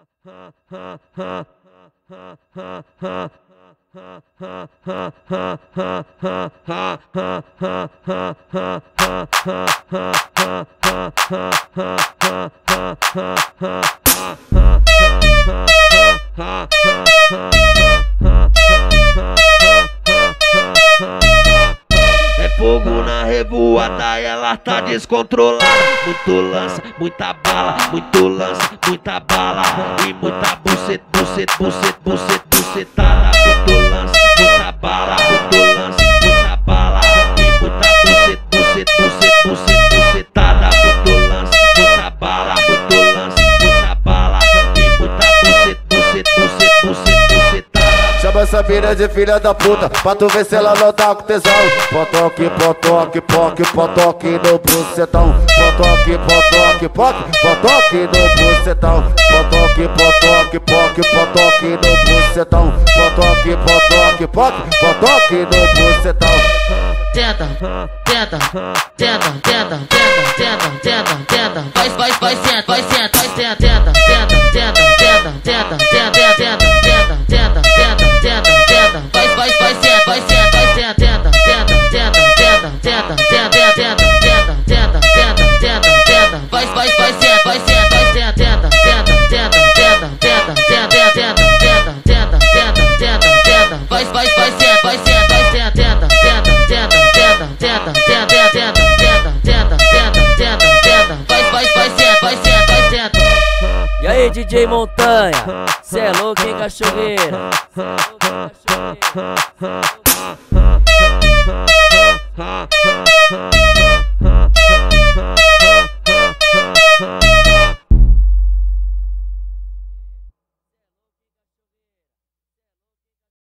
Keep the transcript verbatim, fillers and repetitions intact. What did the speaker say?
É fogo na revoada, ela tá descontrolada. Muito lança, muita bala, muito lança, muita bala. E muita buceta, buceta, buceta, buceta, bucetada. Muito lança, muita bala, muito lança, muita bala. E muita buceta, buceta, buceta, buceta, bucetada. Muito lança, muita bala, muito lança, muita bala. E muita buceta, buceta, buceta, buceta, bucetada. Chama essa mina de filha da puta, pra tu ver se ela não tá com tesão. Potoque, potoque, poque, potoque no bucetão. Potoque, potoque, poque, potoque no bucetão. Potoque, potoque, poque, potoque no bucetão. Potoque, potoque, poque, potoque no bucetão. Tenta, tenta, tenta, tenta, tenta, tenta, tenta, tenta. Vai, vai, vai, senta, vai, senta, vai, senta, tenta, tenta, tenta, tenta, tenta, tenta, tenta, tenta, tenta, tenta, tenta, tenta. Vai, vai, vai, senta, vai, senta, vai, senta, tenta, tenta, tenta, tenta, tenta, tenta, tenta, tenta, tenta, tenta, tenta, tenta. Vai, vai, vai, senta, vai, senta, vai, senta, tenta, tenta, tenta, tenta, tenta, tenta, tenta, tenta, tenta, tenta, tenta, tenta. Vai, vai, vai, senta, vai, senta, vai, senta, tenta, tenta, tenta, tenta, tenta, tenta, tenta, tenta, tenta, tenta, tenta, tenta. Vai, vai, vai, senta, vai, senta, vai, senta. E aí, D J Montanha, cê é louco, hein, cachoeira? Ha